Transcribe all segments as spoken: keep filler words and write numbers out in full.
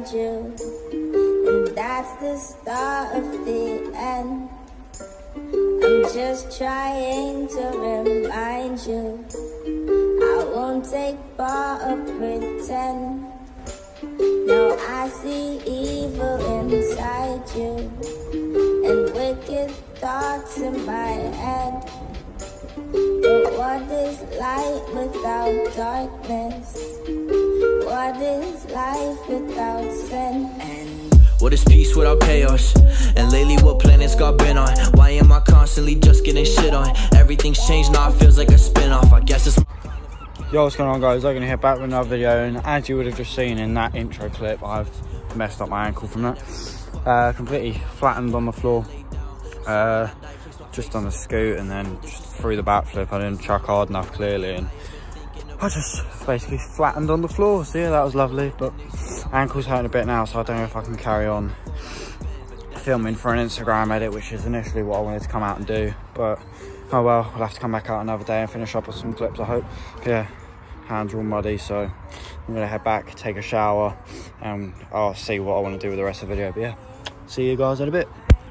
inside you, and that's the start of the end. I'm just trying to remind you, I won't take part or pretend. No, I see evil inside you, and wicked thoughts in my head. But what is light without darkness? What is life without sin? And what is peace without chaos? And lately what planets God been on? Why am I constantly just getting shit on? Everything's changed now, it feels like a spin-off. I guess it's... Yo, what's going on, guys? I'm gonna hit back with another video, and as you would have just seen in that intro clip, I've messed up my ankle from that. Uh, completely flattened on the floor, uh, just on the scoot, and then just through the backflip. I didn't chuck hard enough, clearly, and I just basically flattened on the floor. So yeah, that was lovely, but ankle's hurting a bit now, so I don't know if I can carry on filming for an Instagram edit, which is initially what I wanted to come out and do, but oh well, we'll have to come back out another day and finish up with some clips, I hope. Yeah, hands are all muddy, so I'm gonna head back, take a shower, and I'll see what I want to do with the rest of the video. But yeah, see you guys in a bit.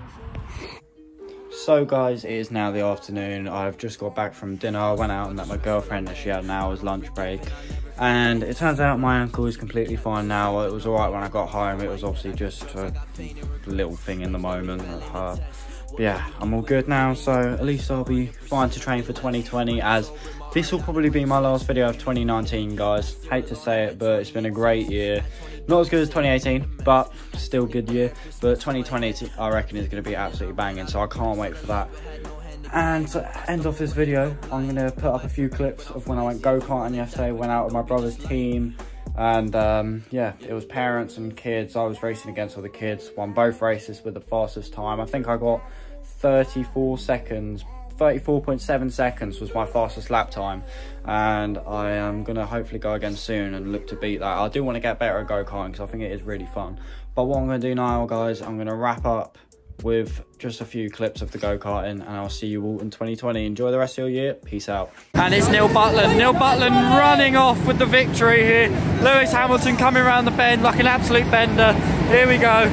So guys, it is now the afternoon. I've just got back from dinner. I went out and met my girlfriend, and she had an hour's lunch break, and it turns out my ankle is completely fine now. It was all right when I got home. It was obviously just a little thing in the moment that hurt. But yeah, I'm all good now, so at least I'll be fine to train for twenty twenty, as this will probably be my last video of twenty nineteen, guys. Hate to say it, but it's been a great year. Not as good as twenty eighteen, but still a good year. But twenty twenty, I reckon, is going to be absolutely banging, so I can't wait for that. And to end off this video, I'm going to put up a few clips of when I went go-karting yesterday. Went out with my brother's team, and um, yeah, it was parents and kids. I was racing against all the kids, won both races with the fastest time. I think I got thirty-four seconds, thirty-four point seven seconds was my fastest lap time, and I am going to hopefully go again soon and look to beat that. I do want to get better at go-karting because I think it is really fun. But what I'm going to do now, guys, I'm going to wrap up with just a few clips of the go-karting, and I'll see you all in twenty twenty. Enjoy the rest of your year. Peace out. And it's Neil Butland. Neil Butland running off with the victory here. Lewis Hamilton coming around the bend like an absolute bender. Here we go.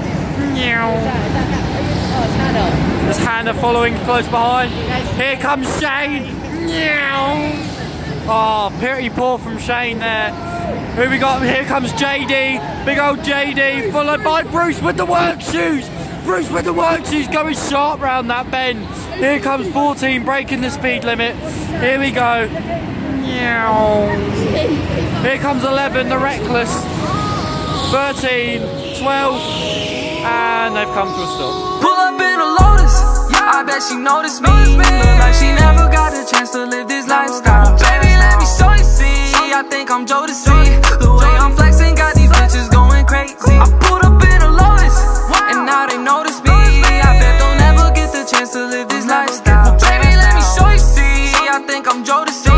There's Hannah following close behind. Here comes Shane. Oh, pretty poor from Shane there. Who we got? Here comes J D. Big old J D, followed by Bruce with the work shoes. Bruce with the work shoes going sharp round that bend. Here comes fourteen breaking the speed limit. Here we go. Here comes eleven, the reckless. thirteen, twelve, and they've come to a stop. Pull up in a Lotus, I bet she noticed me. Look like she never got a chance to live this lifestyle. Baby, let me show you, see, I think I'm Jodeci. The way I'm flexing got these bitches going crazy. I pulled up in a Lotus, and now they notice me. I bet they'll never get the chance to live this lifestyle. Baby, let me show you, see, I think I'm Jodeci.